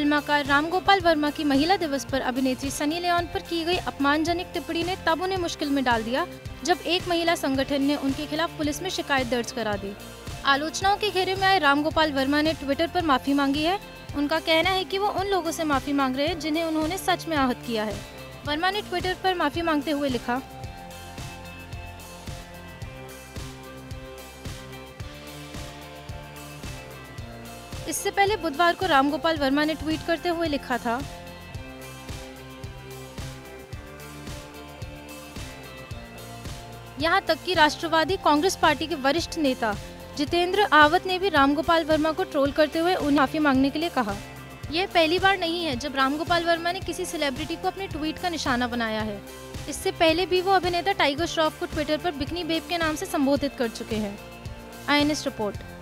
फिल्मकार राम गोपाल वर्मा की महिला दिवस पर अभिनेत्री सनी लियोन पर की गई अपमानजनक टिप्पणी ने तब उन्हें मुश्किल में डाल दिया जब एक महिला संगठन ने उनके खिलाफ पुलिस में शिकायत दर्ज करा दी। आलोचनाओं के घेरे में आए राम गोपाल वर्मा ने ट्विटर पर माफी मांगी है। उनका कहना है कि वो उन लोगों से माफी मांग रहे हैं जिन्हें उन्होंने सच में आहत किया है। वर्मा ने ट्विटर पर माफी मांगते हुए लिखा, इससे पहले बुधवार को राम गोपाल वर्मा ने ट्वीट करते हुए लिखा था, यहाँ तक कि राष्ट्रवादी कांग्रेस पार्टी के वरिष्ठ नेता जितेंद्र आहवत ने भी राम गोपाल वर्मा को ट्रोल करते हुए उन्हें माफी मांगने के लिए कहा। यह पहली बार नहीं है जब राम गोपाल वर्मा ने किसी सेलिब्रिटी को अपने ट्वीट का निशाना बनाया है। इससे पहले भी वो अभिनेता टाइगर श्रॉफ को ट्विटर पर बिकनी बेब के नाम से संबोधित कर चुके हैं। INS report.